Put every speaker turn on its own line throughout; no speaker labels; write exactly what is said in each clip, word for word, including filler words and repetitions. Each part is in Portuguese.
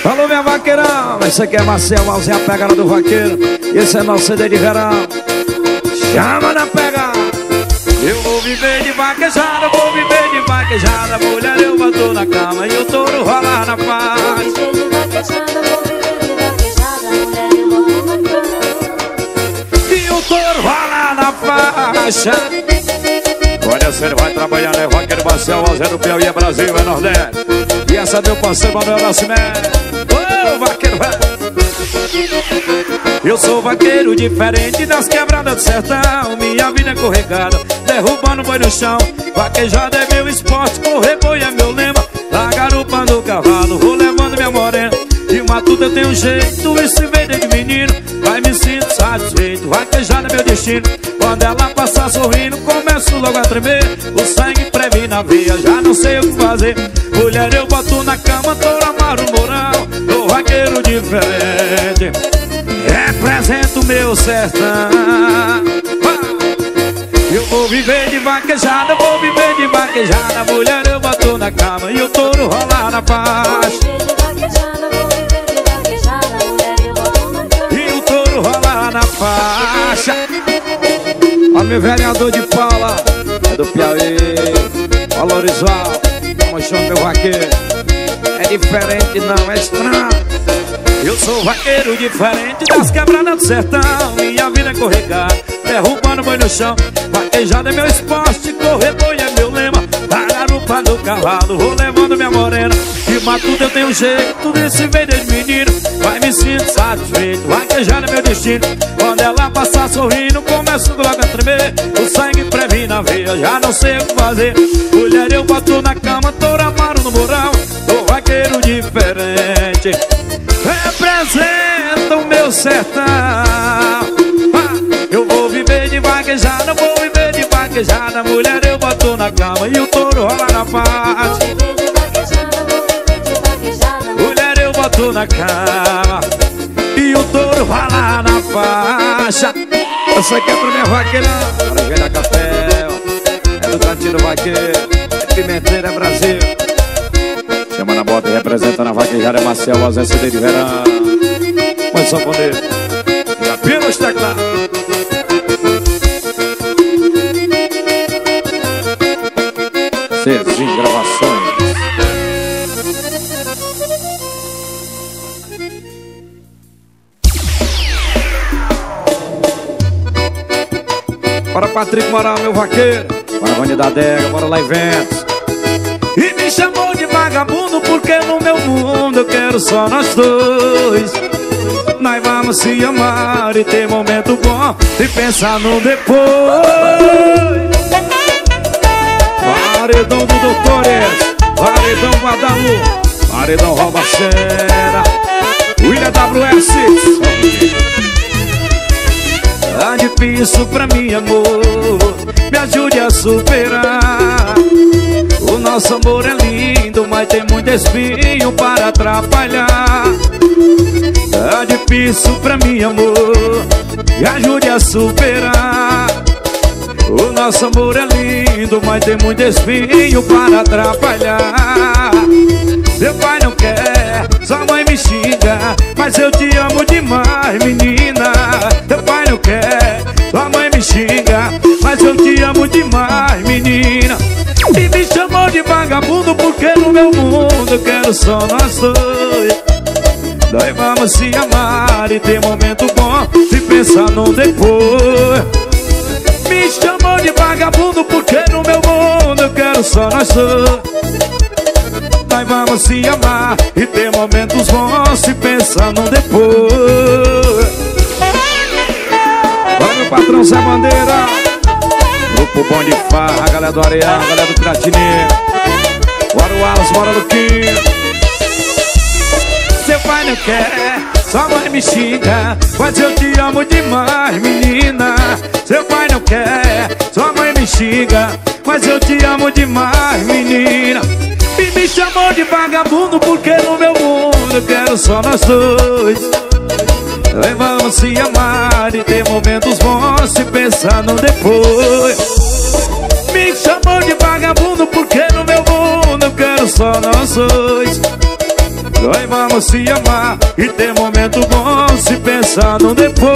Alô, minha vaqueirão, esse aqui é Marcel, Alzinha, a pegada do vaqueiro. Esse é nosso C D de verão. Chama na pegada. Eu vou viver de vaquejada, vou viver de vaquejada. Mulher, eu boto na cama e o touro rolar na paz.
Vou viver de vaquejada, vou viver de vaquejada. Mulher, eu boto na cama
e o touro rolar na faixa. Olha, se ele vai trabalhar, né? Vaqueiro Marcel, Alzinha do Piauí, é Brasil, é Nordeste. E essa é meu parceiro Manuel Nascimento. Ô, vaqueiro, velho. Eu sou vaqueiro diferente das quebradas do sertão. Minha vida é corregada, derrubando boi no chão. Vaquejada é meu esporte, correr boi é meu lema. Na garupa do cavalo, vou levando minha morena. De matuta eu tenho um jeito, e se vem de menino, vai me sinto satisfeito. Vaquejada é meu destino. Quando ela passar sorrindo, começo logo a tremer. O sangue previne na veia, já não sei o que fazer. Mulher, eu boto na cama, touro amaro moral. Sou vaqueiro diferente, represento meu sertão. Eu vou viver de vaquejada, vou viver de vaquejada. Mulher, eu boto na cama e o touro rolar na paz. E o touro rolar na faixa. Ó, meu vereador de Paula, é do Piauí. Ó, Lorizal, vamos chamar meu vaqueiro. É diferente, não é estranho. Eu sou vaqueiro diferente das quebradas do sertão. Minha vida é corregada, derrubando boi no chão. Vaquejada é meu esporte, correr boi é meu lema. Na garupa do cavalo, vou levando minha morena. De matuta eu tenho jeito, desse veio desde menino. Vai me sinto satisfeito, vaquejada é meu destino. Quando ela passar sorrindo, começo logo a tremer. O sangue previne na veia, já não sei o que fazer. Mulher, eu boto na cama, touro amaro no moral. Sou vaqueiro diferente, representa o meu sertão. Eu vou viver de vaquejada, vou viver de vaquejada. Mulher, eu boto na cama e o touro rola na paz. Mulher, eu boto na cama e o touro rola na faixa. Essa aqui é pra minha vaqueira, para ver a capela. É do Cantinho Vaqueiro, é Pimenteira, é Brasil. Chama na bota e representa na vaquejada, é Marcel, Alzinha, C D de verão. Põe só poder, já pira os teclados. Cezinho Gravações. Bora, Patrick Moral, meu vaqueiro. Bora, Vânia da Adega, bora lá, eventos. E me chamou de vagabundo porque no meu mundo eu quero só nós dois. Nós vamos se amar e ter momento bom e pensar no depois. Paredão do Doutores, paredão Guadalupe, paredão Robacena, William W S. Tá difícil pra mim, amor, me ajude a superar. O nosso amor é lindo, mas tem muito espinho para atrapalhar. Tá difícil pra mim, amor, me ajude a superar. O nosso amor é lindo, mas tem muito espinho para atrapalhar. Seu pai não quer, sua mãe me xinga, mas eu te amo demais, menina. Seu pai não quer, sua mãe me xinga, mas eu te amo demais, menina. E me chamou de vagabundo porque no meu mundo eu quero só nós dois. Nós vamos se amar e ter momento bom se pensar no depois. Me chamou de vagabundo porque no meu mundo eu quero só nós dois. Nós vamos se amar e ter momentos bons se pensar no depois. Olha meu patrão Zé Bandeira, Grupo Bom de Farra, a galera do Areal, a galera do Piratininho. Bora o Wallace, bora Luquinho. Seu pai não quer, sua mãe me xinga, mas eu te amo demais, menina. Seu pai não quer, sua mãe me xinga, mas eu te amo demais, menina. E me chamou de vagabundo porque no meu mundo eu quero só nós dois. Nós vamos se amar e ter momentos bons se pensar no depois. Me chamou de vagabundo porque no meu mundo eu quero só nós dois. nós vamos se amar e ter momento bom se pensar no depois.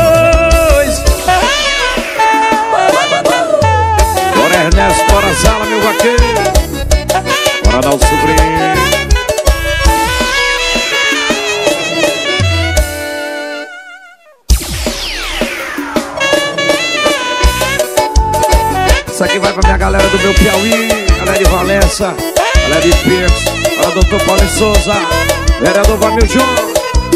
Bora Ernesto, bora Sala, meu vaqueiro. Bora dar o sobrinho. Isso aqui vai pra minha galera do meu Piauí, galera de Valença, galera de Pix, para o doutor Paulo Souza, vereador Vamil João.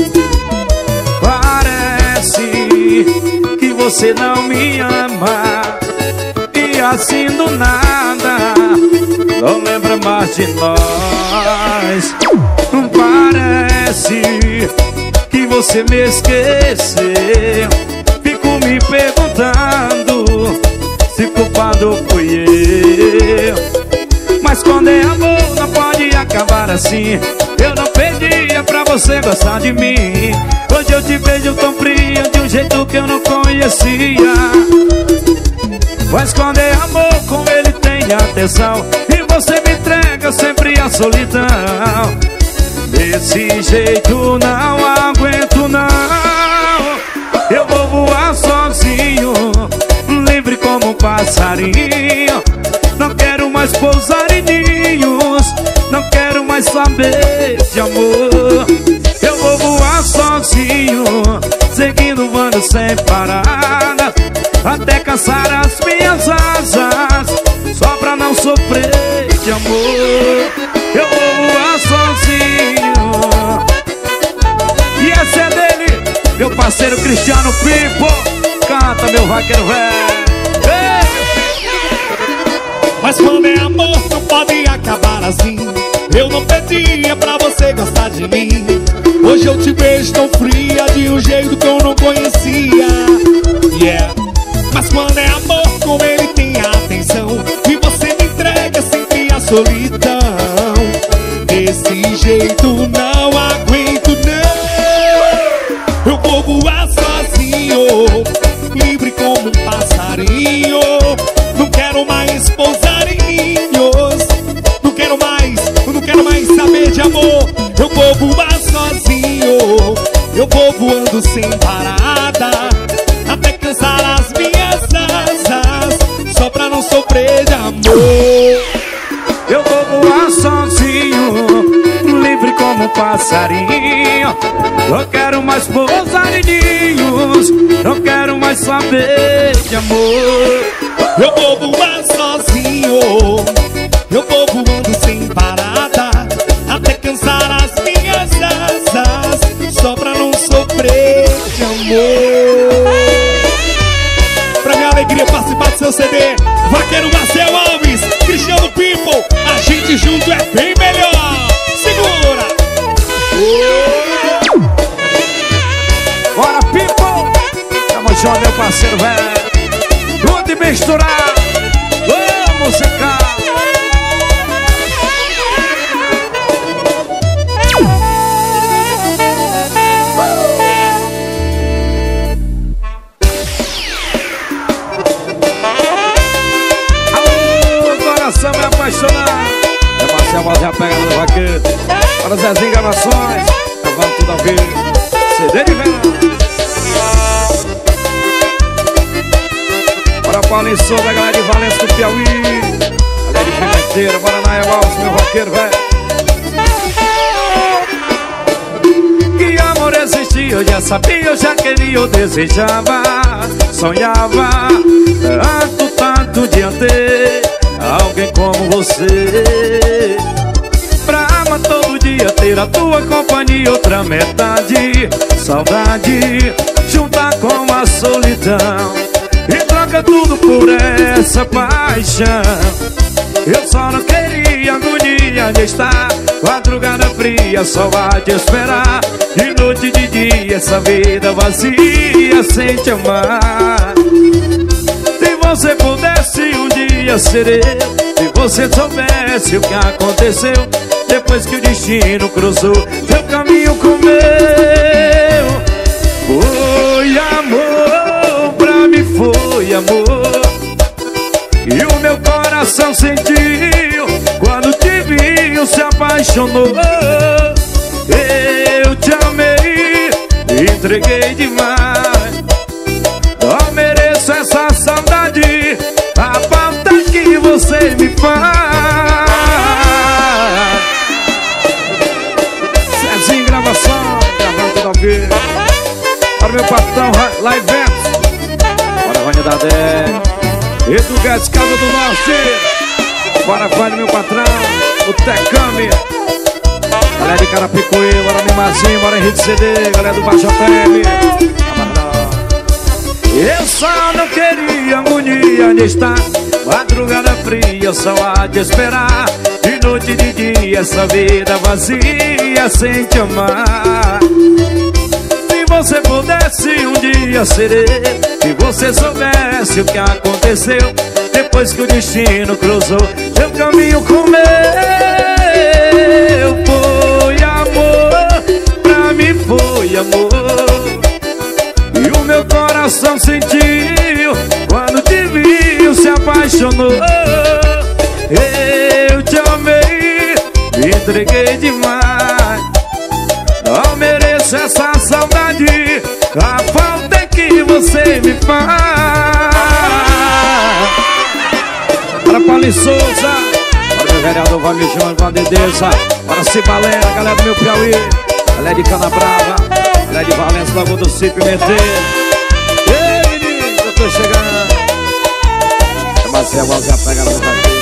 Parece que você não me ama, e assim do nada não lembra mais de nós. Parece que você me esqueceu. Fico me perguntando se culpado fui eu. Mas quando é amor não pode acabar assim. Eu não pedia pra você gostar de mim. Hoje eu te vejo tão frio, de um jeito que eu não conhecia. Mas quando é amor com ele tem atenção, e você me entrega sempre a solidão. Desse jeito não aguento não. Eu vou voar sozinho, livre como um passarinho. Não quero mais pousar em ninhos, não quero mais saber de amor. Eu vou voar sozinho, seguindo voando sem parada, até cansar as minhas asas, só pra não sofrer de amor. Eu vou voar sozinho. E esse é dele, meu parceiro Cristiano Pipo. Canta, meu vaqueiro velho.
Mas quando é amor não pode acabar assim. Eu não pedia pra você gostar de mim. Hoje eu te vejo tão fria, de um jeito que eu não conhecia. Yeah. Mas quando é amor com ele tem atenção, e você me entrega sempre a solidão. Desse jeito não aguento não. Eu vou voar sozinho, livre como um passarinho. Não quero mais pousar em ninhos, não quero mais, não quero mais saber de amor. Eu vou voar sozinho, eu vou voando sem parada, até cansar as minhas asas, só pra não sofrer de amor.
Eu vou voar sozinho, livre como um passarinho. Não quero mais pousar em ninhos, não quero mais saber de amor.
Eu vou voar sozinho, eu vou voando sem parada, até cansar as minhas asas, só pra não sofrer de amor. Pra minha alegria participar do seu C D, vaqueiro Marcel Alves, Cristiano People, a gente junto é bem melhor. Segura!
Oh. Bora, People! Vamos chamar meu parceiro velho. Junto e misturar. Vamos secar. Alô, coração me apaixonar. É Marcel Alves, a pega do vaqueiro. Para Zezinho Gravações, gravando tudo ao vivo. C D de verão. Para Paulinho Souza, a galera de Valença do Piauí, galera de Pimenteira, bora na Evalso, meu vaqueiro, velho. Que amor existia, eu já sabia, eu já queria, eu desejava, sonhava, tanto, tanto de ter alguém como você. Pra amar todo dia, ter a tua companhia, outra metade, saudade, juntar com a solidão. E troca tudo por essa paixão. Eu só não queria agonia de estar madrugada fria, só a te esperar, de noite e de dia, essa vida vazia sem te amar. Se você pudesse um dia ser eu, se você soubesse o que aconteceu depois que o destino cruzou seu caminho com o meu. Foi amor, pra mim foi amor, e o meu coração sentiu quando te viu, se apaixonou. entreguei demais. Não mereço essa saudade, a falta que você me faz. Cezinho gravação, gravando tudo ao vivo. Para o meu patrão, lá eventos. Para a Vânia da Dé, Edu Guedes, Casa do Norte. Para a Vânia, meu patrão, o Tecame. Galera de Carapicuí, bora Mimazinho, bora Henrique C D, galera do Baixo Teme. Eu só não queria agonia de estar madrugada fria, só há de esperar. De noite e de dia, essa vida vazia sem te amar. Se você pudesse um dia ser eu, se você soubesse o que aconteceu depois que o destino cruzou seu caminho com meu. Foi amor, pra mim foi amor. E o meu coração sentiu quando te viu, se apaixonou. Eu te amei, me entreguei demais. Não mereço essa saudade, a falta é que você me faz. Para Paulinho Souza, para o meu vereador Valmir João, para a Dedeza, para Cibalena, galera do meu Piauí, galera de Canabrava, galera de Valença, Lagoa do Cip, Pimenteiro. Ei, menino, eu tô chegando. É Marcelo, a vozinha pega no daqui.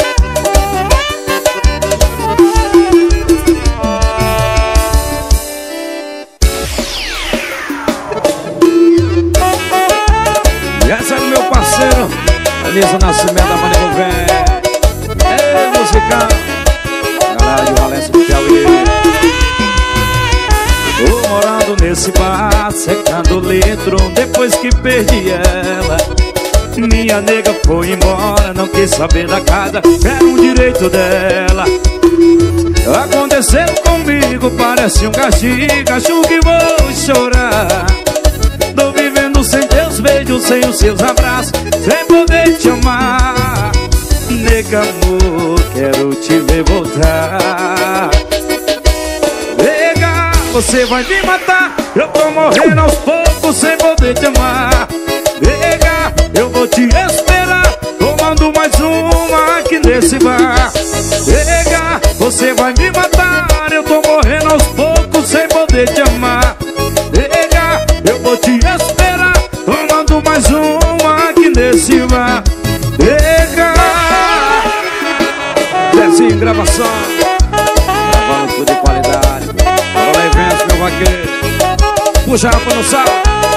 E essa é do meu parceiro Elisa Nascimento da Manego Velho. Ei, musical, galera de Valença do Piauí. Tô morando nesse bar, secando litro depois que perdi ela. Minha nega foi embora, não quis saber da casa, era um direito dela. Aconteceu comigo, parece um castigo, acho que vou chorar. Tô vivendo sem teus beijos, sem os seus abraços, sem poder te amar. Nega, amor, quero te ver voltar. Nega, você vai me matar, eu tô morrendo aos poucos sem poder te amar. Nega, eu vou te esperar, tomando mais uma aqui nesse bar. Nega, você vai me matar, eu tô morrendo aos poucos sem poder te amar. Nega, eu vou te esperar, tomando mais uma aqui nesse bar. Nega, Zezinho gravação, gravando tudo de qualidade. Bora lá eventos, meu vaqueiro, puxa a rapa no sal.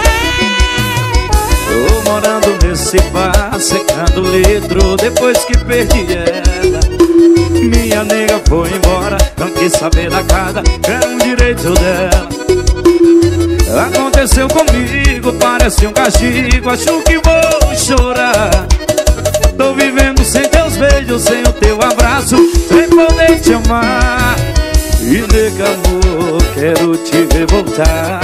Tô morando nesse bar, secando litro depois que perdi ela. Minha nega foi embora, não quis saber da casa, era um direito dela. Aconteceu comigo, parece um castigo, acho que vou chorar. Tô vivendo sem teus beijos, sem o teu abraço, sem poder te amar. E nega, amor, quero te ver voltar.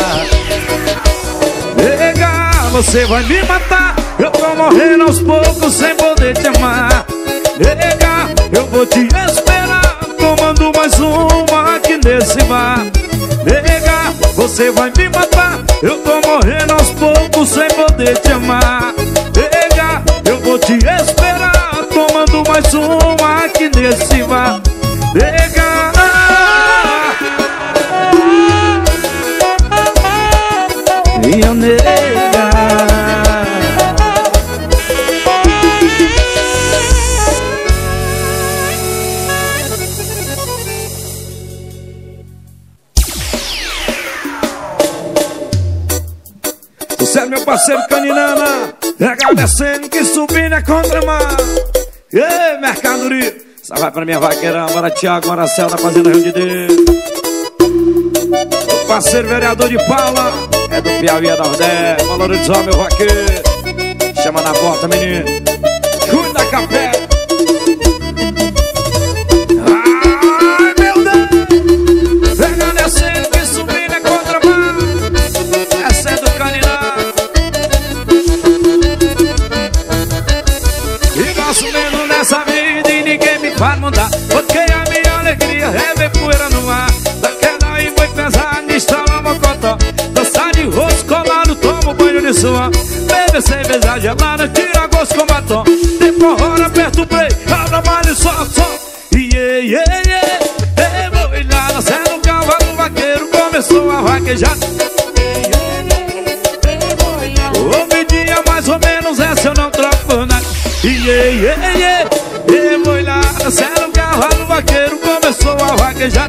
Nega, você vai me matar, eu tô morrendo aos poucos sem poder te amar. Nega, eu vou te esperar, tomando mais uma aqui nesse bar. Nega, você vai me matar, eu tô morrendo aos poucos sem poder te amar. Nega, eu vou te esperar, tomando mais uma aqui nesse bar. Nega, minha nega. Você é meu parceiro Caninana, agradecendo que subi na contramão. Ei, mercadoria, essa vai pra minha vaqueirão, bora Thiago, bora Céu da Fazenda Rio de Deus. O parceiro vereador de Paula, é do Piauí, é da Nordeste, valorizou meu vaqueiro. Chama na porta, menino, cuida da capela. Ai, meu Deus, agradecendo que subi na contramão. Essa é do Caninana. E gosto mesmo dessa vida e ninguém me faz mudar, porque a minha alegria é ver poeira no ar. Da queda e foi pesar, instala mocotó, dançar suor. Bebe cerveja gelada, tira gosto com batom. De forró, aperta o play, abra mais e solta o som. Iê, iê, iê, eboilada, sendo o cavalo vaqueiro, começou a vaquejar. Ouvi dia mais ou menos, essa eu não troco por nada. Iê, iê, iê, eboilada, sendo o cavalo vaqueiro, começou a vaquejar.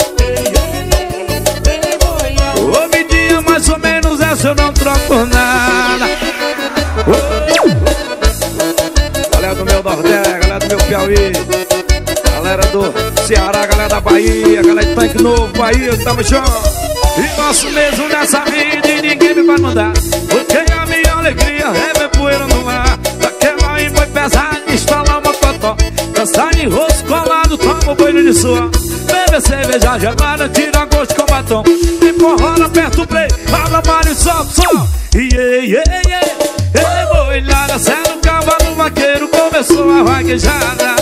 Ouvi dia mais ou menos, essa eu não troco por nada. Galera do meu Nordeste, galera do meu Piauí, galera do Ceará, galera da Bahia, galera de Tanque Novo, Bahia, tamo junto. E gosto mesmo dessa vida e ninguém me vai mandar, porque a minha alegria é ver poeira no ar. Daquela aí foi pesada, instalar uma cotó, dançar de rosto colado, toma o banho de suor. Bebe cerveja gelada, tira gosto com batom. De forró, aperta o play, abra mar e solta o som. Iê, iê, iê, eboilada, sendo o cavalo vaqueiro, começou a vaquejada.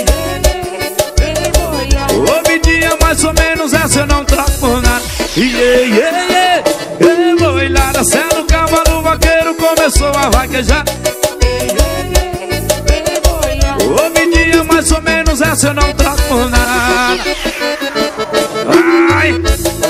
Ouvi dia mais ou menos, essa eu não troco por nada. Iê, iê, iê, eboilada, sendo o cavalo vaqueiro, começou a vaquejar. Ouvi dia mais ou menos, essa eu não troco por nada. Ai!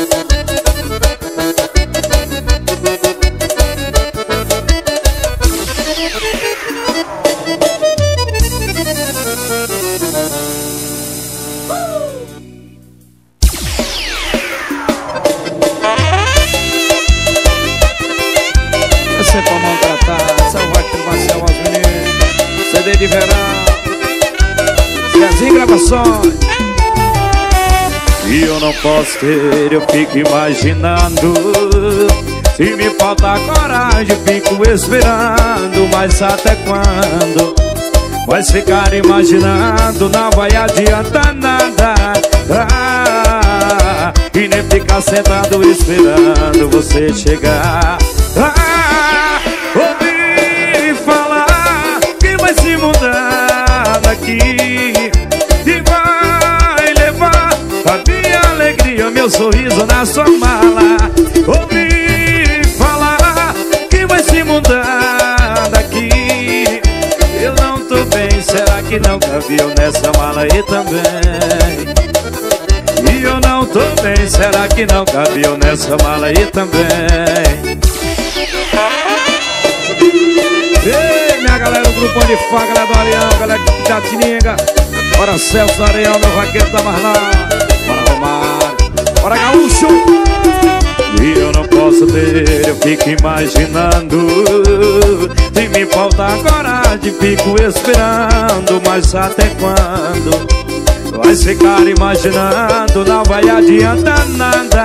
Essa é pra maltratar, salvar que vai ser aos meninos. C D de verão, Zezinho Gravações. E eu não posso ter, eu fico imaginando. Se me falta coragem, fico esperando. Mas até quando? Vai ficar imaginando, não vai adiantar nada. Ah, e nem ficar sentado esperando você chegar. Ah, ouvi falar que vai se mudar daqui e vai levar a minha alegria, meu sorriso na sua mala. Ouvi falar que vai se mudar daqui. Eu não tô bem, será que não cabia nessa mala aí também? E eu não tô bem, será que não cabia nessa mala aí também? Ei, minha galera do grupão de fã, galera do Areão, galera de Jatininga. Bora Celso do Areão, meu vaqueiro tá mais lá. Bora Romário, bora Gaúcho. E eu não posso ter, eu fico imaginando. Se me falta coragem, fico esperando. Mas até quando? Vai ficar imaginando, não vai adiantar nada.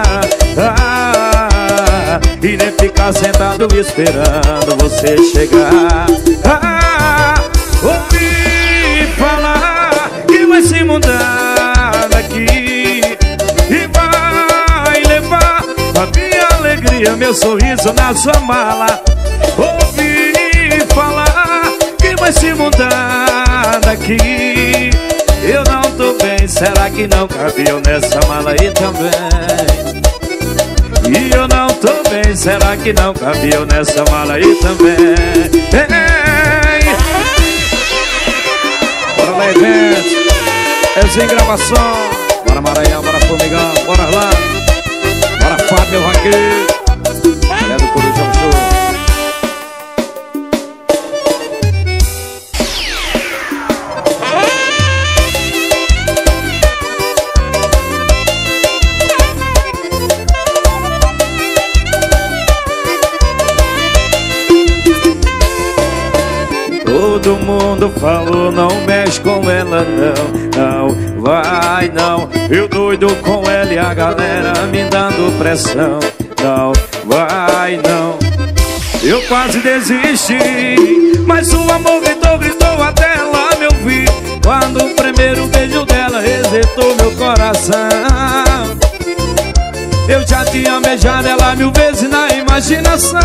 Ah, e nem ficar sentado esperando você chegar. Ah, ouvi falar que vai se mudar daqui e vai levar a minha alegria, meu sorriso na sua mala. Ouvi falar que vai se mudar daqui. Eu não tô bem, será que não cabia nessa mala aí também? E eu não tô bem, será que não cabia nessa mala aí também? Ei! Bora lá, evento, Zezinho Gravação. Bora Maranhão, bora Formigão, bora lá. Bora Fábio, meu vaqueiro. Galera do Corujão Show. Todo mundo falou, não mexe com ela não, não vai não. Eu doido com ela e a galera me dando pressão, não vai não. Eu quase desisti, mas o amor gritou, gritou até ela me ouvir. Quando o primeiro beijo dela resetou meu coração. Eu já tinha beijado ela mil vezes na imaginação.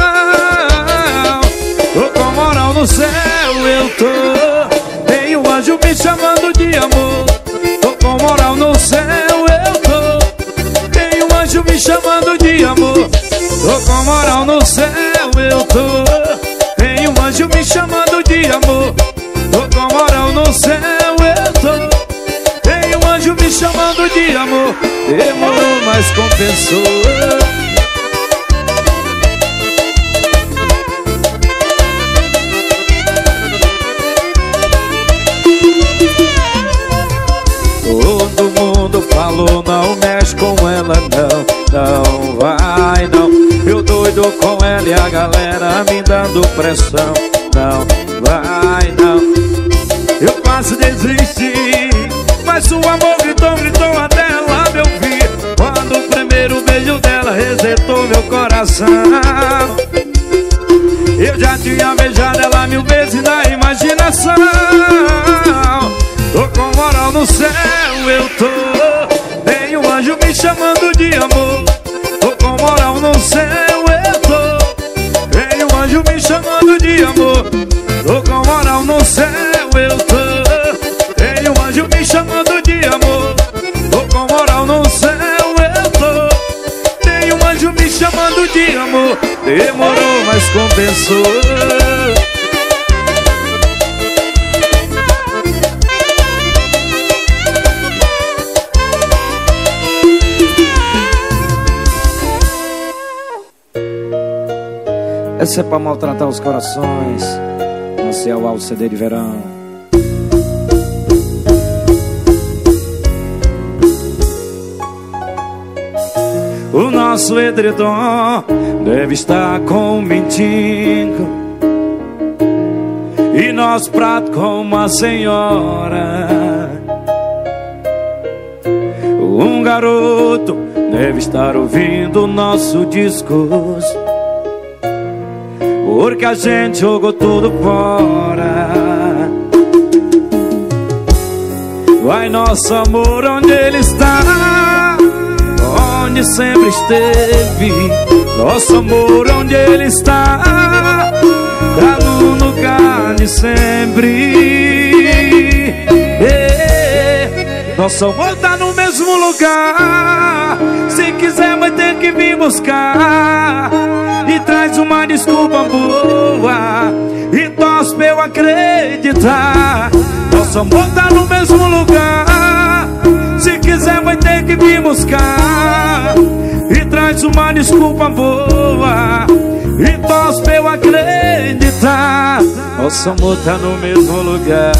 Tô com moral no céu, eu tô. Tem um anjo me chamando de amor. Tô com moral no céu, eu tô. Tem um anjo me chamando de amor. Tô com moral no céu, eu tô. Tem um anjo me chamando de amor. Tô com moral no céu, eu tô. Tem um anjo me chamando de amor. Demorou, mas compensou. Todo mundo falou, não mexe com ela, não, não vai, não. Eu doido com ela e a galera me dando pressão. Não vai, não. Eu quase desisti, mas o amor gritou, gritou até ela me ouvir. Quando o primeiro beijo dela resetou meu coração. Eu já tinha beijado ela mil vezes na imaginação. Tô com moral no céu, eu tô. Tem um anjo me chamando de amor. Tô com moral no céu, eu tô. Tem um anjo me chamando de amor. Tô com moral no céu, eu tô. Tem um anjo me chamando de amor. Tô com moral no céu, eu tô. Tem um anjo me chamando de amor. Demorou, mas compensou. Essa é pra maltratar os corações. Marcel Alto C D de verão. O nosso edredom deve estar com um mendigo e nosso prato com uma senhora. Um garoto deve estar ouvindo o nosso discurso, porque a gente jogou tudo fora. Vai nosso amor, onde ele está? Onde sempre esteve. Nosso amor, onde ele está? Tá no lugar de sempre. Nosso amor tá no mesmo lugar. Se quiser vai ter que vir buscar. E traz uma desculpa boa e torce pra eu acreditar. Nosso amor tá no mesmo lugar. Se quiser vai ter que vir buscar. E traz uma desculpa boa e torce pra eu acreditar. Nosso amor tá no mesmo lugar.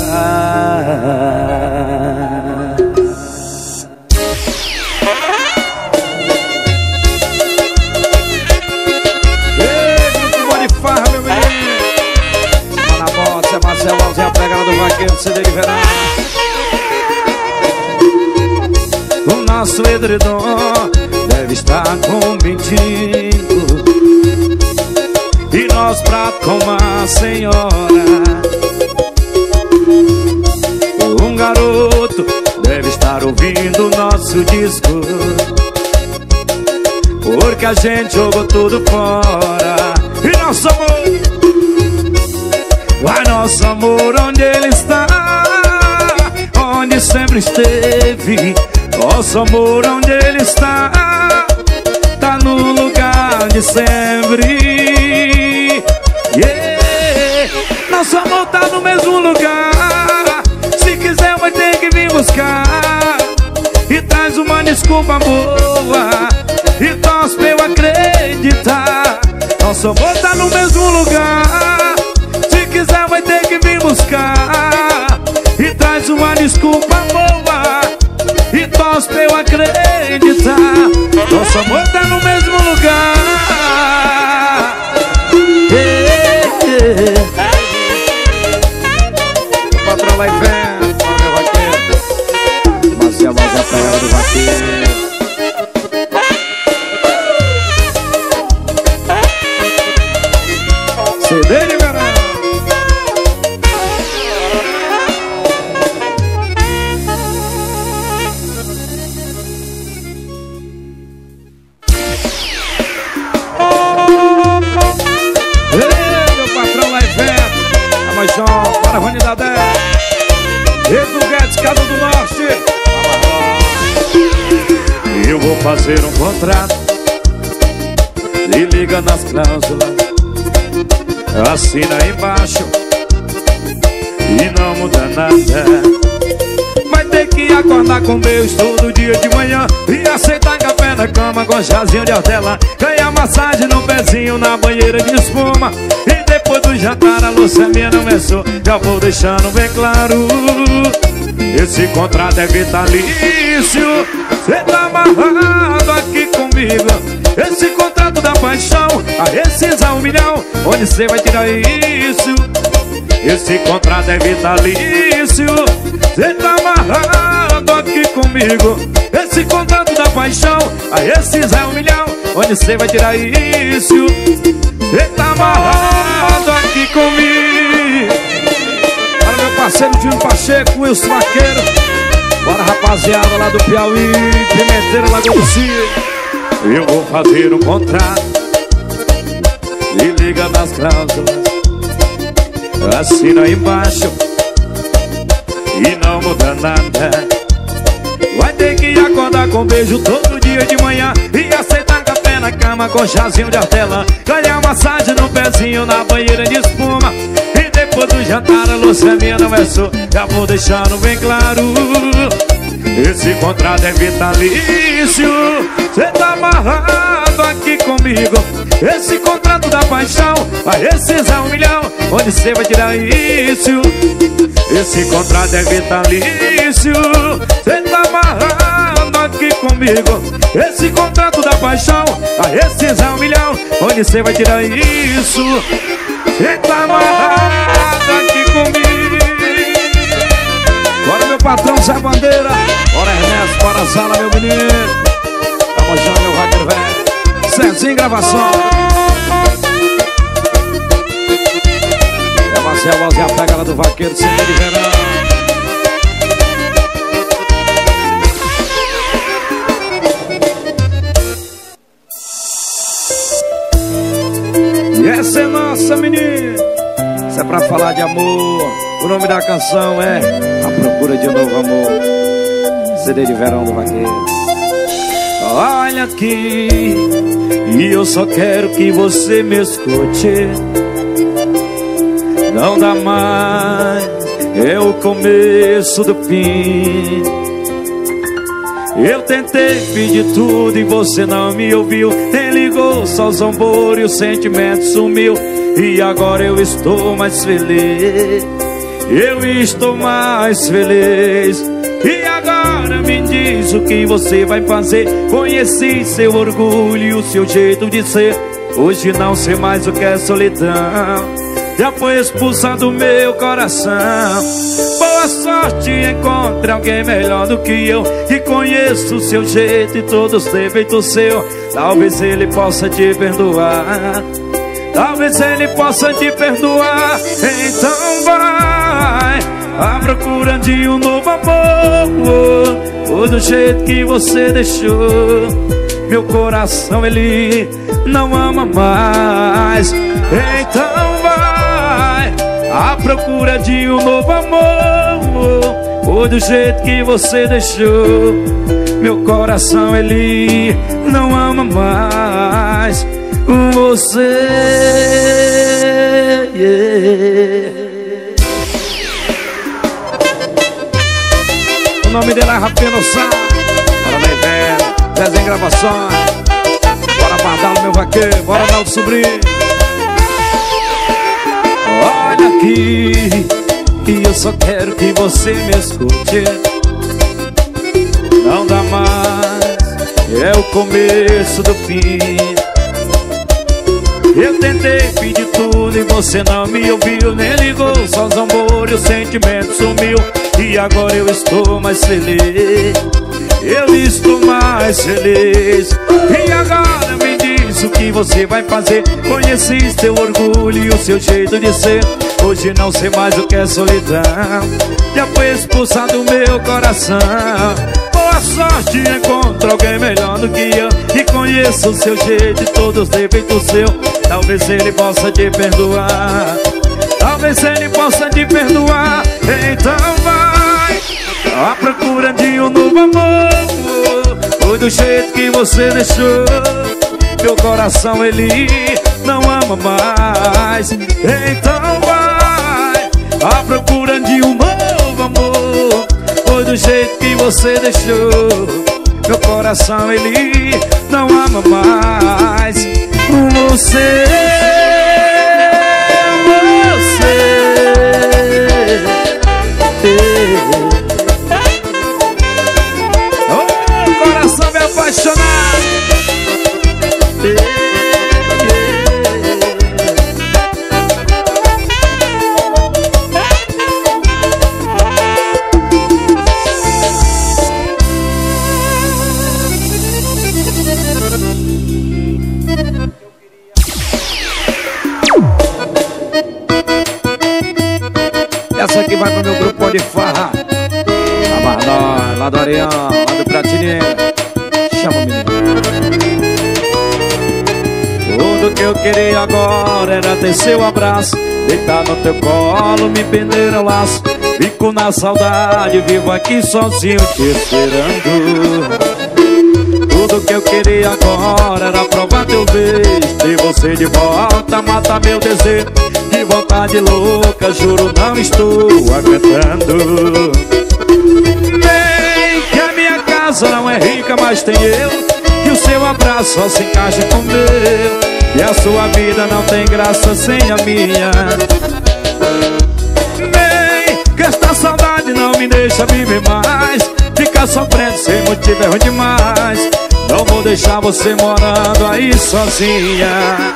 Marcel Alves é a pegada do vaqueiro, C D de verão. O nosso edredom deve estar com um mendigo e nosso prato com uma senhora. Um garoto deve estar ouvindo o nosso disco, porque a gente jogou tudo fora. E nosso amor, vai nosso amor, onde ele está? Onde sempre esteve. Nosso amor, onde ele está? Tá no lugar de sempre. Yeah. Nosso amor tá no mesmo lugar. Se quiser vai ter que vir buscar. E traz uma desculpa boa e torce pra eu acreditar. Nosso amor tá no mesmo lugar. Se quiser vai ter que vir buscar. E traz uma desculpa boa e torce pra eu acreditar. Nosso amor tá no mesmo lugar. Yeah, yeah. O patrão vai vendo, ó meu vaqueiro. Marcel Alves é a pegada do vaqueiro. C D de verão. Caravane da dez, Edu Guedes, Casa do Norte. Eu vou fazer um contrato, se liga nas cláusulas. assina embaixo e não muda nada. Vai ter que acordar com beijos todo dia de manhã e aceitar café na cama com chazinho de hortelã. Ganhar massagem no pezinho na banheira de espuma. E depois do jantar a luz minha não é só. Já vou deixando bem claro, esse contrato é vitalício. Cê tá amarrado aqui comigo. Esse contrato da paixão, a rescisão um milhão. Onde cê vai tirar isso? Esse contrato é vitalício. Cê tá amarrado aqui comigo. Esse contrato da paixão, a rescisão um milhão. Onde cê vai tirar isso? Cê tá amarrado aqui comigo. Para meu parceiro Dino Pacheco, Wilson Vaqueiro. Bora rapaziada lá do Piauí, Pimenteira, Lagoa do Cio. Eu vou fazer um contrato e liga nas cláusulas, assina embaixo e não muda nada. Vai ter que acordar com beijo todo dia de manhã e aceitar café na cama com chazinho de hortelã. Ganhar massagem no pezinho na banheira de espuma. E depois do jantar a luz minha não é só. Já vou deixando bem claro, esse contrato é vitalício. Cê tá amarrado aqui comigo. Esse contrato da paixão, a rescisão um milhão. Onde cê vai tirar isso? Esse contrato é vitalício. Cê tá amarrado aqui comigo. Esse contrato da paixão, a rescisão um milhão. Onde cê vai tirar isso? Cê tá amarrado aqui comigo. Bora meu patrão Zé Bandeira. Bora Ernesto, bora sala meu menino. Tamo junto meu vaqueiro velho. Cezinho gravação. É Marcel, voz e a pegada do vaqueiro, cinema de verão. E essa é nossa menina. Isso é pra falar de amor. O nome da canção é A Procura de um Novo Amor. C D de verão do vaqueiro. Olha aqui, e eu só quero que você me escute. Não dá mais, é o começo do fim. Eu tentei pedir tudo e você não me ouviu. Nem ligou, só zombou e o sentimento sumiu. E agora eu estou mais feliz. Eu estou mais feliz. E agora me diz o que você vai fazer. Conheci seu orgulho e o seu jeito de ser. Hoje não sei mais o que é solidão. Já foi expulsado do meu coração. Boa sorte, encontre alguém melhor do que eu, que conheço o seu jeito e todos os defeitos seus. Talvez ele possa te perdoar. Talvez ele possa te perdoar. Então vai à procura de um novo amor. Ou do jeito que você deixou, meu coração ele não ama mais. Então vai à procura de um novo amor. Ou do jeito que você deixou, meu coração ele não ama mais você. Yeah. O nome dele é Rafinha Sá. Bora daí, velho. Desenho gravações. Bora Bardalo, meu vaqueiro. Bora dar o sobrinho. Olha aqui, e eu só quero que você me escute. Não dá mais, é o começo do fim. Eu tentei pedir tudo e você não me ouviu. Nem ligou, só zombou e o sentimento sumiu. E agora eu estou mais feliz. Eu estou mais feliz. E agora me diz o que você vai fazer. Conheci seu orgulho e o seu jeito de ser. Hoje não sei mais o que é solidão. Já foi expulsado do meu coração. Boa sorte, encontra alguém melhor do que eu, que conheça o seu jeito e todos os defeitos seus. Talvez ele possa te perdoar. Talvez ele possa te perdoar. Então vai à procura de um novo amor. Foi do jeito que você deixou, meu coração ele não ama mais. Então vai à procura de um novo amor, pois do jeito que você deixou, meu coração ele não ama mais. Você, você oh, coração me apaixonado. Essa aqui vai pro meu grupo de farra. Abarnóis, lá do Areão, lá do Pratineiro. Chama o menino. Tudo que eu queria agora era ter seu abraço, deitar no teu colo, me prender ao laço. Fico na saudade, vivo aqui sozinho te esperando. Tudo que eu queria agora era provar teu beijo, ter você de volta, mata meu desejo. De vontade louca, juro não estou aguentando. Bem que a minha casa não é rica, mas tem eu, que o seu abraço só se encaixa com o meu, e a sua vida não tem graça sem a minha. Bem que esta saudade não me deixa viver mais, ficar sofrendo sem motivo é ruim demais. Não vou deixar você morando aí sozinha.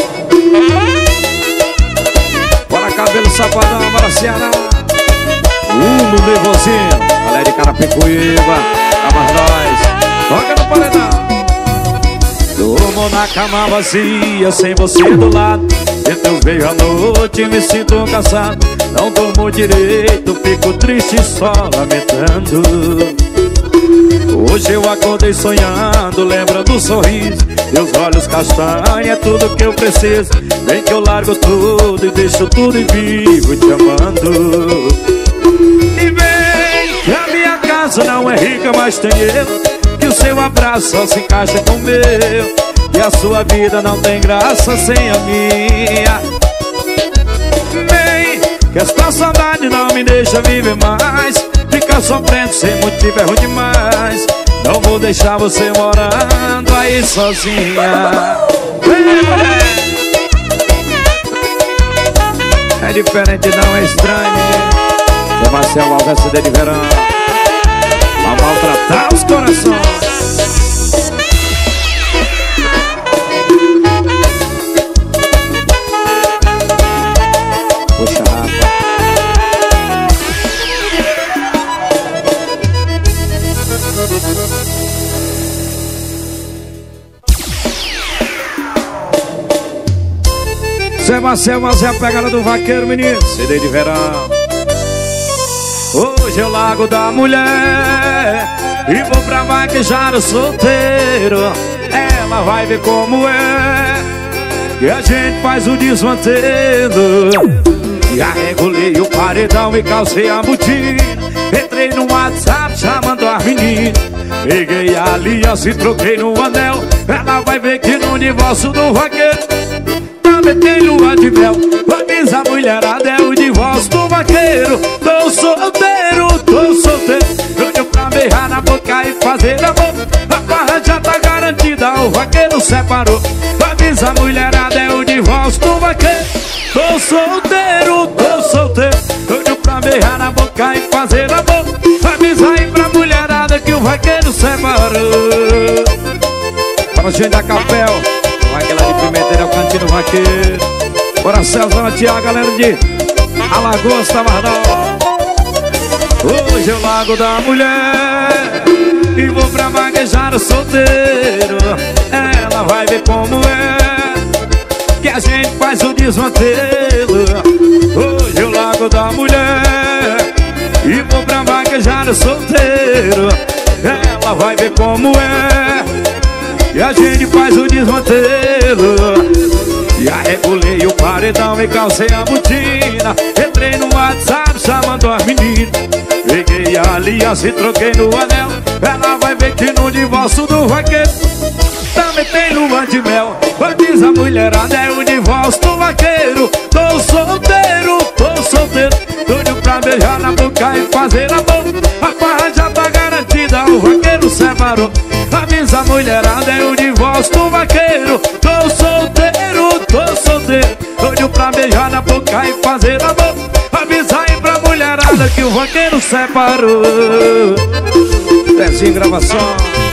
Bora cabelo safadão, bora Ceará. Humo nervosinho, galera de Carapicuíba, Abarnóis, toca no paredão. Durmo na cama vazia, sem você do lado. De teus beijos à noite me sinto cansado. Não durmo direito, fico triste só lamentando. Hoje eu acordei sonhando, lembra do sorriso, teus olhos castanhos é tudo que eu preciso. Vem que eu largo tudo e deixo tudo e vivo te amando. E vem que a minha casa não é rica, mas tem eu, que o seu abraço só se encaixa com o meu, e a sua vida não tem graça sem a minha. Vem que esta saudade não me deixa viver mais, ficar sofrendo sem motivo é ruim demais. Não vou deixar você morando aí sozinha. Vem, mulher. É diferente, não é estranho, menino. Seu Marcel Alves, C D de verão, pra maltratar os corações. Puxa, Rafa. Zé Marcel, mas é a pegada do vaqueiro, menino. C D de verão. Hoje eu largo da mulher e vou pra vaquejar o solteiro. Ela vai ver como é que a gente faz o desmantelo. Já regulei o paredão e calcei a botina. Entrei no WhatsApp chamando as meninas. Peguei a aliança e troquei no anel. Ela vai ver que no divórcio do vaqueiro também tem lua de mel. Avisa a mulherada, é o divórcio do vaqueiro. Tô solteiro, tô solteiro. Doido pra beijar na boca e fazer amor. A barra já tá garantida, o vaqueiro separou. Avisa a mulherada, é o divórcio do vaqueiro. Tô solteiro, tô solteiro. Doido pra beijar na boca e fazer amor. Avisa aí pra mulherada que o vaqueiro separou. Para o gente da Capel, aquela de Pimenteira é o cantinho vaqueiro. Bora Celso, Tiago, galera de Alagoas, Tamarnal. Hoje eu largo da mulher e vou pra vaquejar o solteiro. Ela vai ver como é que a gente faz o desmantelo. Hoje eu largo da mulher e vou pra vaquejar o solteiro. Ela vai ver como é e a gente faz o desmantelo. Já regulei o paredão e calcei a botina. Entrei no WhatsApp chamando as meninas. Peguei a aliança e troquei no anel. Ela vai ver que no divórcio do vaqueiro também tem lua de mel. Avisa a mulherada, é o divórcio do vaqueiro. Tô solteiro, tô solteiro, doido pra beijar na boca e fazer amor. A farra já tá garantida, o vaqueiro separou. Avisa a mulherada, é o divórcio do vaqueiro. Tô solteiro, tô solteiro, doido pra beijar na boca e fazer amor. Avisa aí pra mulherada que o vaqueiro separou. Pezinho gravação.